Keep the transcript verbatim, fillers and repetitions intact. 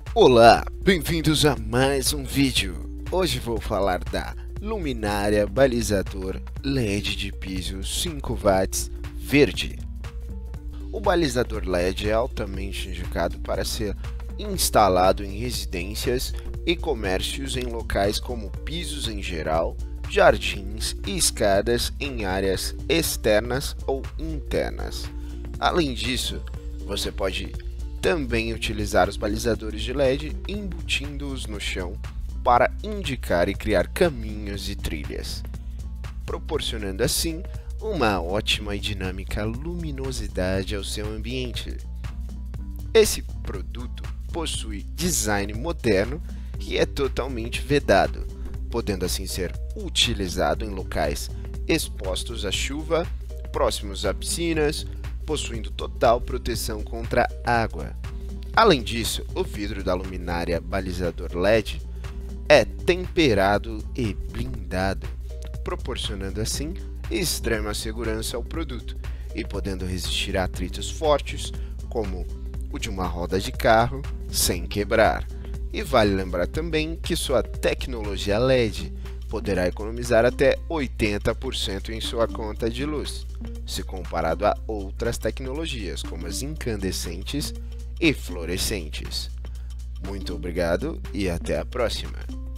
Olá, bem-vindos a mais um vídeo. Hoje vou falar da luminária balizador L E D de piso cinco watts verde. O balizador L E D é altamente indicado para ser instalado em residências e comércios em locais como pisos em geral, jardins e escadas em áreas externas ou internas. Além disso, você pode também utilizar os balizadores de L E D embutindo-os no chão para indicar e criar caminhos e trilhas, proporcionando assim uma ótima e dinâmica luminosidade ao seu ambiente. Esse produto possui design moderno e é totalmente vedado, podendo assim ser utilizado em locais expostos à chuva, próximos a piscinas, possuindo total proteção contra água. Além disso, o vidro da luminária balizador L E D é temperado e blindado, proporcionando assim extrema segurança ao produto e podendo resistir a atritos fortes, como o de uma roda de carro, sem quebrar. E vale lembrar também que sua tecnologia L E D poderá economizar até oitenta por cento em sua conta de luz, se comparado a outras tecnologias como as incandescentes e fluorescentes. Muito obrigado e até a próxima!